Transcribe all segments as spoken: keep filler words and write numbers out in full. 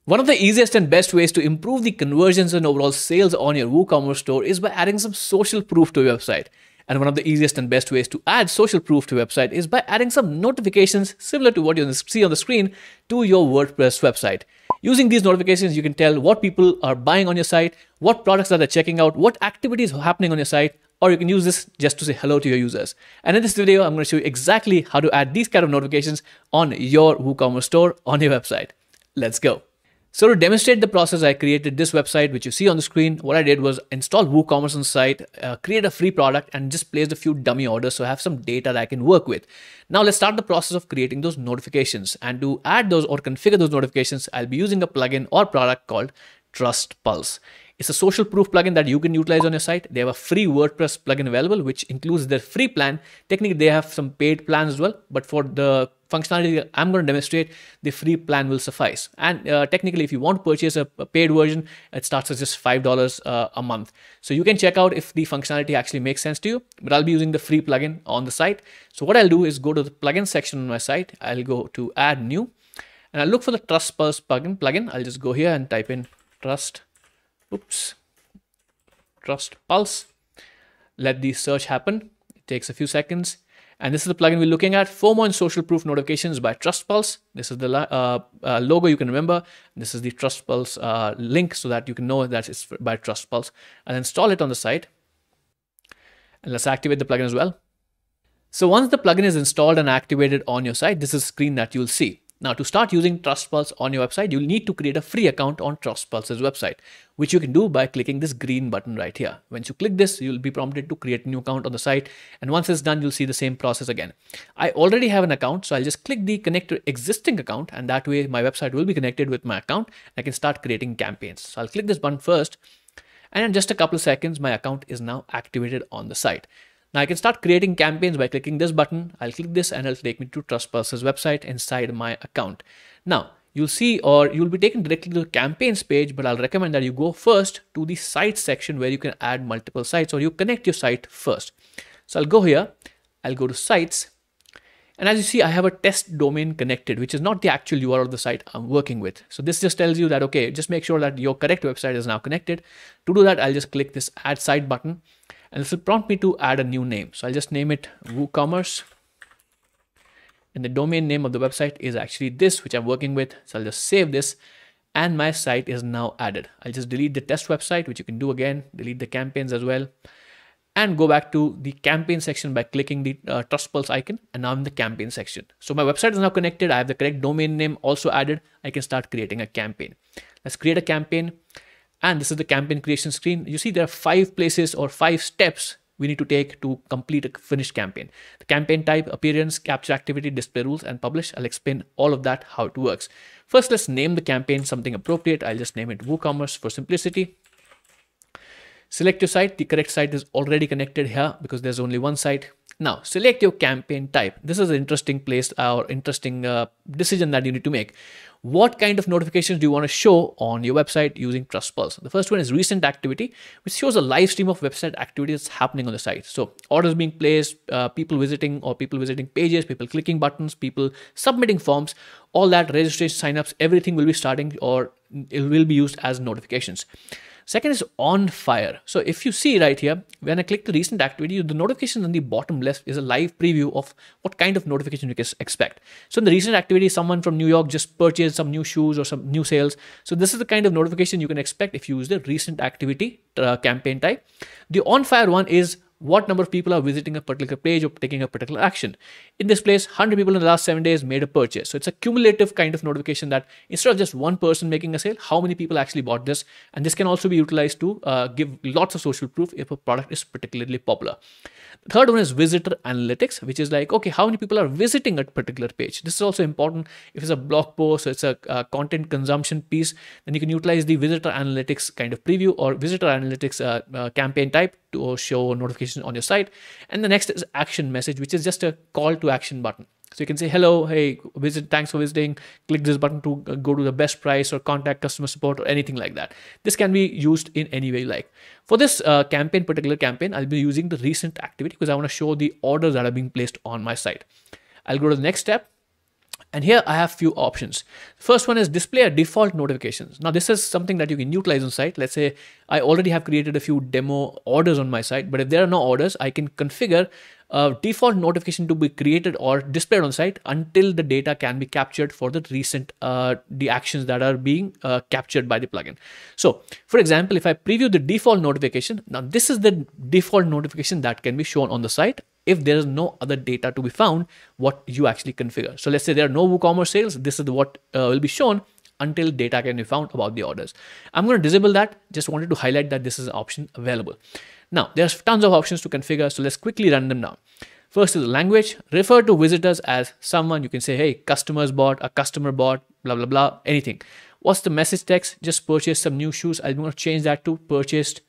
One of the easiest and best ways to improve the conversions and overall sales on your WooCommerce store is by adding some social proof to your website. And one of the easiest and best ways to add social proof to your website is by adding some notifications similar to what you see on the screen to your WordPress website. Using these notifications, you can tell what people are buying on your site, what products that they're checking out, what activities are happening on your site, or you can use this just to say hello to your users. And in this video, I'm going to show you exactly how to add these kind of notifications on your WooCommerce store on your website. Let's go. So to demonstrate the process, I created this website, which you see on the screen. What I did was install WooCommerce on the site, uh, create a free product, and just placed a few dummy orders so I have some data that I can work with. Now let's start the process of creating those notifications. And to add those or configure those notifications, I'll be using a plugin or product called Trust Pulse. It's a social proof plugin that you can utilize on your site. They have a free WordPress plugin available, which includes their free plan. Technically, they have some paid plans as well, but for the functionality I'm going to demonstrate, the free plan will suffice. And uh, technically, if you want to purchase a, a paid version, it starts at just five dollars uh, a month. So you can check out if the functionality actually makes sense to you, but I'll be using the free plugin on the site. So what I'll do is go to the plugin section on my site. I'll go to add new, and I'll look for the Trust Pulse plugin. plugin. I'll just go here and type in Trust Oops, Trust Pulse. Let the search happen. It takes a few seconds. And this is the plugin we're looking at. FOMO and Social Proof Notifications by Trust Pulse. This is the uh, uh, logo you can remember. This is the Trust Pulse uh, link so that you can know that it's by Trust Pulse. And install it on the site. And let's activate the plugin as well. So once the plugin is installed and activated on your site, this is the screen that you'll see. Now, to start using Trust Pulse on your website, you'll need to create a free account on Trust Pulse's website, which you can do by clicking this green button right here. Once you click this, you'll be prompted to create a new account on the site. And once it's done, you'll see the same process again. I already have an account, so I'll just click the connect to existing account, and that way my website will be connected with my account. I can start creating campaigns. So I'll click this button first, and in just a couple of seconds, my account is now activated on the site. Now I can start creating campaigns by clicking this button. I'll click this and it'll take me to Trust Pulse's website inside my account. Now you'll see, or you'll be taken directly to the campaigns page, but I'll recommend that you go first to the site section where you can add multiple sites, or you connect your site first. So I'll go here, I'll go to sites. And as you see, I have a test domain connected, which is not the actual U R L of the site I'm working with. So this just tells you that, okay, just make sure that your correct website is now connected. To do that, I'll just click this add site button. And this will prompt me to add a new name. So I'll just name it WooCommerce. And the domain name of the website is actually this, which I'm working with. So I'll just save this. And my site is now added. I'll just delete the test website, which you can do again. Delete the campaigns as well. And go back to the campaign section by clicking the uh, Trust Pulse icon. And now I'm in the campaign section. So my website is now connected. I have the correct domain name also added. I can start creating a campaign. Let's create a campaign. And this is the campaign creation screen. You see there are five places or five steps we need to take to complete a finished campaign. The campaign type, appearance, capture activity, display rules, and publish. I'll explain all of that, how it works. First, let's name the campaign something appropriate. I'll just name it WooCommerce for simplicity. Select your site. The correct site is already connected here because there's only one site. Now, select your campaign type. This is an interesting place or interesting uh, decision that you need to make. What kind of notifications do you want to show on your website using Trust Pulse? The first one is recent activity, which shows a live stream of website activity that's happening on the site. So orders being placed, uh, people visiting or people visiting pages, people clicking buttons, people submitting forms, all that, registration, signups, everything will be starting or it will be used as notifications. Second is on fire. So if you see right here, when I click the recent activity, the notification on the bottom left is a live preview of what kind of notification you can expect. So in the recent activity, someone from New York just purchased some new shoes or some new sales. So this is the kind of notification you can expect if you use the recent activity uh, campaign type. The on fire one is what number of people are visiting a particular page or taking a particular action. In this place, one hundred people in the last seven days made a purchase. So it's a cumulative kind of notification that instead of just one person making a sale, how many people actually bought this? And this can also be utilized to uh, give lots of social proof if a product is particularly popular. The third one is visitor analytics, which is like, okay, how many people are visiting a particular page? This is also important. If it's a blog post, or it's a uh, content consumption piece, then you can utilize the visitor analytics kind of preview or visitor analytics uh, uh, campaign type to show notifications on your site. And the next is action message, which is just a call to action button. So you can say, hello, hey, visit, thanks for visiting, click this button to go to the best price or contact customer support or anything like that. This can be used in any way you like. For this uh, campaign, particular campaign, I'll be using the recent activity because I want to show the orders that are being placed on my site. I'll go to the next step. And here I have few options. First one is display a default notifications. Now this is something that you can utilize on site. Let's say I already have created a few demo orders on my site, but if there are no orders, I can configure a default notification to be created or displayed on site until the data can be captured for the recent uh, the actions that are being uh, captured by the plugin. So for example, if I preview the default notification, now this is the default notification that can be shown on the site if there is no other data to be found, what you actually configure. So let's say there are no WooCommerce sales. This is what uh, will be shown until data can be found about the orders. I'm going to disable that. Just wanted to highlight that this is an option available. Now, there's tons of options to configure. So let's quickly run them down. First is the language. Refer to visitors as someone. You can say, hey, customers bought, a customer bought, blah, blah, blah, anything. What's the message text? Just purchased some new shoes. I'm going to change that to purchased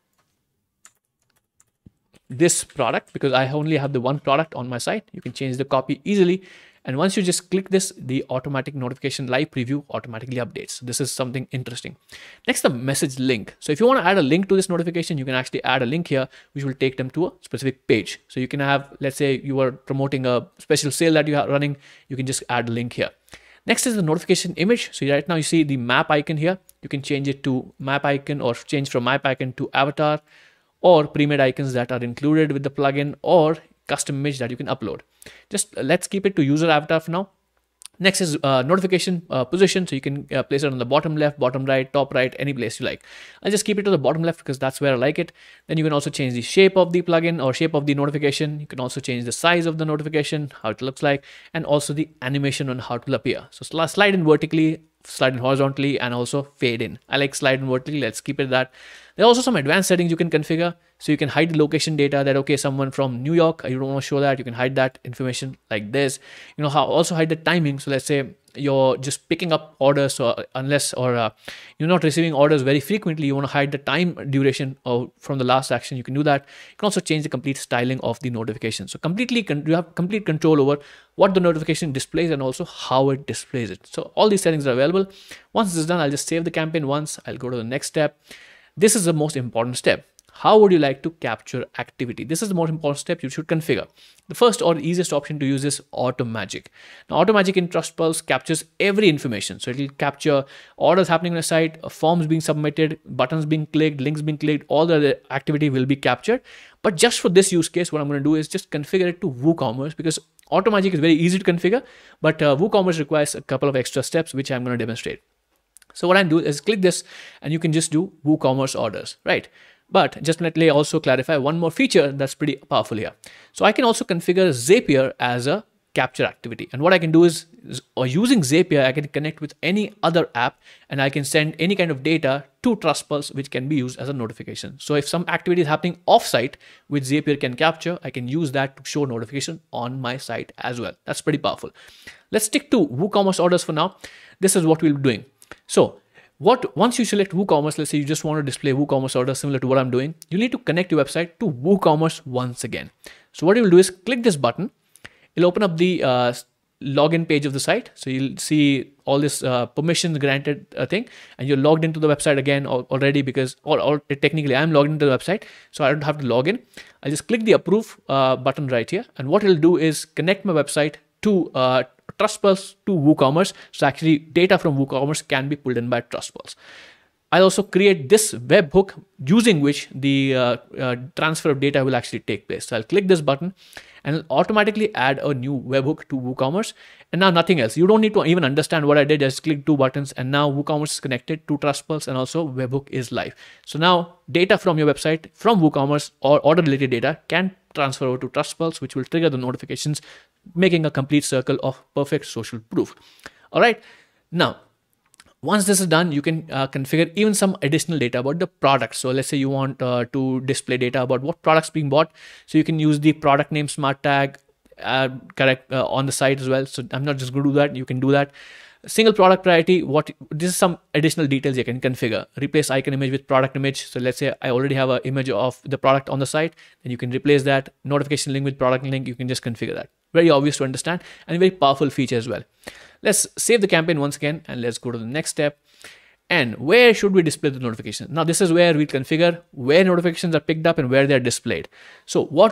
this product because I only have the one product on my site. You can change the copy easily. And once you just click this, the automatic notification live preview automatically updates. So this is something interesting. Next, the message link. So if you want to add a link to this notification, you can actually add a link here, which will take them to a specific page. So you can have, let's say you are promoting a special sale that you are running, you can just add a link here. Next is the notification image. So right now you see the map icon here. You can change it to map icon or change from map icon to avatar, or pre-made icons that are included with the plugin, or custom image that you can upload. Just uh, let's keep it to user avatar for now. Next is uh, notification uh, position. So you can uh, place it on the bottom left, bottom right, top right, any place you like. I'll just keep it to the bottom left because that's where I like it. Then you can also change the shape of the plugin or shape of the notification. You can also change the size of the notification, how it looks like, and also the animation on how it will appear. So slide in vertically, slide in horizontally, and also fade in. I like slide in vertically. Let's keep it that. There are also some advanced settings you can configure. So you can hide the location data that, okay, someone from New York, you don't want to show that. You can hide that information like this. You know how also hide the timing. So let's say you're just picking up orders, so unless or uh, you're not receiving orders very frequently, you want to hide the time duration of, from the last action. You can do that. You can also change the complete styling of the notification. So completely, you have complete control over what the notification displays and also how it displays it. So all these settings are available. Once this is done, I'll just save the campaign once. I'll go to the next step. This is the most important step. How would you like to capture activity? This is the most important step you should configure. The first or easiest option to use is Auto Magic. Now, Auto Magic in TrustPulse captures every information. So it will capture orders happening on a site, forms being submitted, buttons being clicked, links being clicked, all the activity will be captured. But just for this use case, what I'm going to do is just configure it to WooCommerce because Auto Magic is very easy to configure, but uh, WooCommerce requires a couple of extra steps, which I'm going to demonstrate. So what I do is click this and you can just do WooCommerce orders, right? But just let me also clarify one more feature that's pretty powerful here. So I can also configure Zapier as a capture activity. And what I can do is, is or using Zapier, I can connect with any other app and I can send any kind of data to TrustPulse, which can be used as a notification. So if some activity is happening offsite, which Zapier can capture, I can use that to show notification on my site as well. That's pretty powerful. Let's stick to WooCommerce orders for now. This is what we'll be doing. So what once you select WooCommerce, let's say you just want to display WooCommerce orders similar to what I'm doing, you need to connect your website to WooCommerce once again. So what you'll do is click this button. It'll open up the uh, login page of the site. So you'll see all this uh, permissions granted uh, thing, and you're logged into the website again already because, or, or technically I'm logged into the website, so I don't have to log in. I'll just click the approve uh, button right here. And what it'll do is connect my website to uh, TrustPulse to WooCommerce. So actually data from WooCommerce can be pulled in by TrustPulse. I'll also create this webhook using which the uh, uh, transfer of data will actually take place. So I'll click this button and it'll automatically add a new webhook to WooCommerce. And now nothing else. You don't need to even understand what I did. Just click two buttons and now WooCommerce is connected to TrustPulse and also webhook is live. So now data from your website from WooCommerce or order related data can transfer over to TrustPulse, which will trigger the notifications, making a complete circle of perfect social proof. All right. Now, once this is done, you can uh, configure even some additional data about the product. So let's say you want uh, to display data about what products being bought. So you can use the product name smart tag uh, correct uh, on the site as well. So I'm not just going to do that. You can do that. Single product priority. What this is some additional details you can configure. Replace icon image with product image. So let's say I already have an image of the product on the site, then you can replace that. Notification link with product link. You can just configure that. Very obvious to understand and very powerful feature as well. Let's save the campaign once again and let's go to the next step. And where should we display the notifications? Now this is where we configure where notifications are picked up and where they're displayed. So what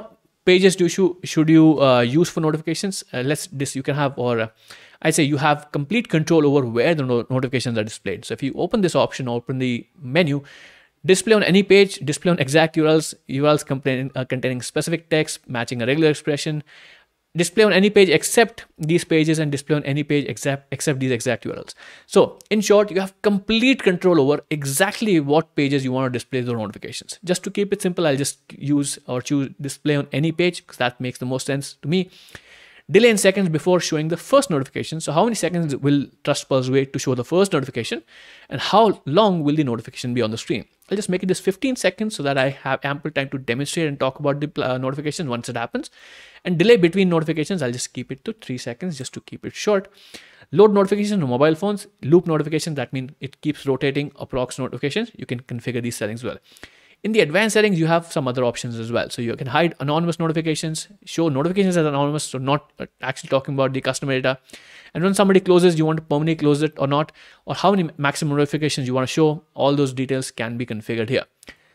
pages do you should you uh, use for notifications? Uh, let's this you can have, or uh, I say you have complete control over where the no notifications are displayed. So if you open this option, open the menu, display on any page, display on exact U R Ls, U R Ls containing, uh, containing specific text, matching a regular expression, display on any page except these pages, and display on any page except except these exact U R Ls. So in short, you have complete control over exactly what pages you want to display the notifications. Just to keep it simple, I'll just use or choose display on any page because that makes the most sense to me. Delay in seconds before showing the first notification. So how many seconds will TrustPulse wait to show the first notification, and how long will the notification be on the screen? I'll just make it this fifteen seconds so that I have ample time to demonstrate and talk about the uh, notification once it happens. And delay between notifications, I'll just keep it to three seconds just to keep it short. Load notifications on mobile phones, loop notifications, that means it keeps rotating approx notifications. You can configure these settings well. In the advanced settings, you have some other options as well. So you can hide anonymous notifications, show notifications as anonymous, so not actually talking about the customer data. And when somebody closes, you want to permanently close it or not, or how many maximum notifications you want to show, all those details can be configured here.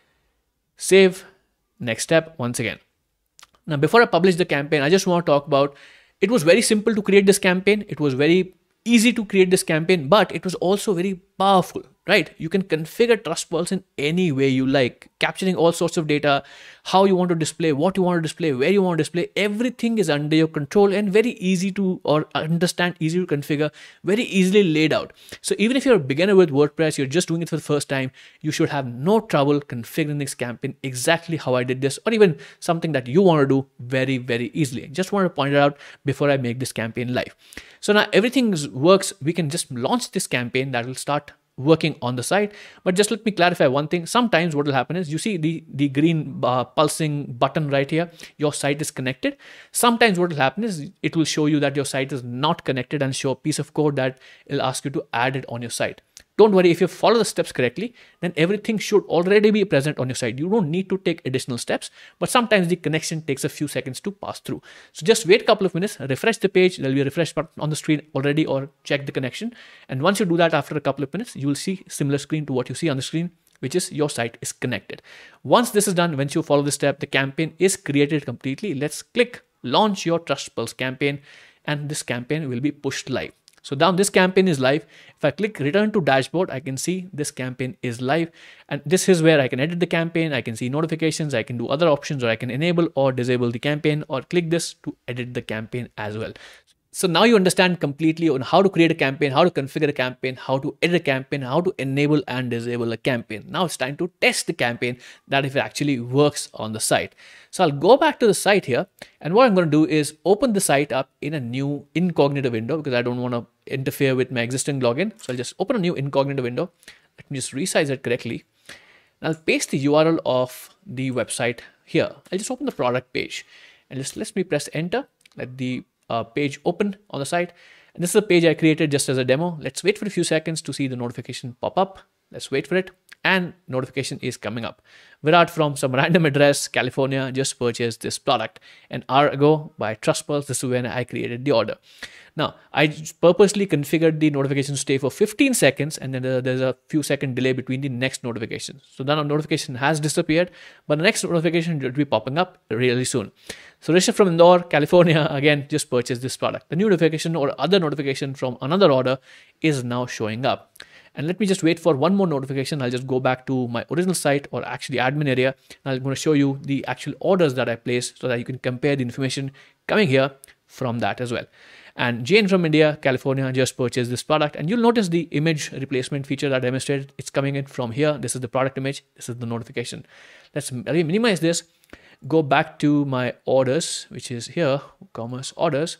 Save, next step once again. Now, before I publish the campaign, I just want to talk about, it was very simple to create this campaign. It was very easy to create this campaign, but it was also very powerful, right? You can configure TrustPulse in any way you like, capturing all sorts of data, how you want to display, what you want to display, where you want to display, everything is under your control and very easy to or understand, easy to configure, very easily laid out. So even if you're a beginner with WordPress, you're just doing it for the first time, you should have no trouble configuring this campaign exactly how I did this, or even something that you want to do very, very easily. Just want to point it out before I make this campaign live. So now everything works. We can just launch this campaign that will start working on the site. But just let me clarify one thing. Sometimes what will happen is, you see the, the green uh, pulsing button right here, your site is connected. Sometimes what will happen is it will show you that your site is not connected and show a piece of code that will ask you to add it on your site. Don't worry, if you follow the steps correctly, then everything should already be present on your site. You don't need to take additional steps, but sometimes the connection takes a few seconds to pass through. So just wait a couple of minutes, refresh the page. There'll be a refresh button on the screen already, or check the connection. And once you do that after a couple of minutes, you will see similar screen to what you see on the screen, which is your site is connected. Once this is done, once you follow this step, the campaign is created completely. Let's click launch your TrustPulse campaign, and this campaign will be pushed live. So now this campaign is live. If I click return to dashboard, I can see this campaign is live. And this is where I can edit the campaign. I can see notifications. I can do other options, or I can enable or disable the campaign, or click this to edit the campaign as well. So now you understand completely on how to create a campaign, how to configure a campaign, how to edit a campaign, how to enable and disable a campaign. Now it's time to test the campaign, that if it actually works on the site. So I'll go back to the site here, and what I'm going to do is open the site up in a new incognito window, because I don't want to interfere with my existing login. So I'll just open a new incognito window. Let me just resize it correctly. And I'll paste the U R L of the website here. I'll just open the product page, and just let me press enter. Let the Uh, page open on the site, and this is a page I created just as a demo. Let's wait for a few seconds to see the notification pop up. Let's wait for it, and notification is coming up. Virat from some random address, California, just purchased this product an hour ago by TrustPulse. This is when I created the order. Now, I purposely configured the notification to stay for fifteen seconds, and then there's a few second delay between the next notification. So then a notification has disappeared, but the next notification will be popping up really soon. So Rishabh from Indore, California, again, just purchased this product. The new notification or other notification from another order is now showing up. And let me just wait for one more notification. I'll just go back to my original site, or actually admin area. And I'm going to show you the actual orders that I placed so that you can compare the information coming here from that as well. And Jane from India, California, just purchased this product. And you'll notice the image replacement feature that I demonstrated. It's coming in from here. This is the product image. This is the notification. Let's minimize this. Go back to my orders, which is here, WooCommerce orders.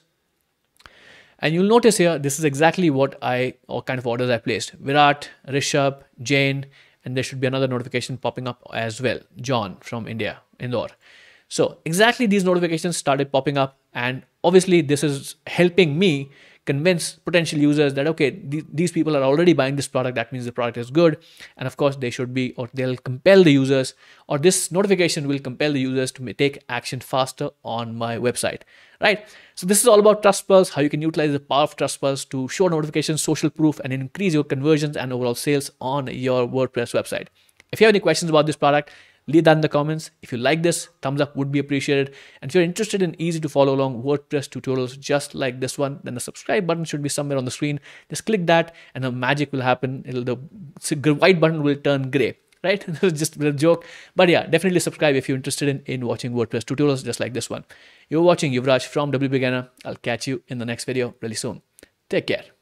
And you'll notice here, this is exactly what I, or kind of orders I placed. Virat, Rishabh, Jane, and there should be another notification popping up as well. John from India, Indore. So exactly these notifications started popping up, and obviously this is helping me convince potential users that, okay, th these people are already buying this product. That means the product is good. And of course they should be, or they'll compel the users, or this notification will compel the users to take action faster on my website, right? So this is all about TrustPulse, how you can utilize the power of TrustPulse to show notifications, social proof, and increase your conversions and overall sales on your WordPress website. If you have any questions about this product, Leave that in the comments. If you like this, thumbs up would be appreciated. And if you're interested in easy to follow along WordPress tutorials just like this one, then the subscribe button should be somewhere on the screen. Just click that and the magic will happen. It'll, the white button will turn gray. Right? This is just a joke. But yeah, definitely subscribe if you're interested in, in watching WordPress tutorials just like this one. You're watching Yuvraj from W Beginner. I'll catch you in the next video really soon. Take care.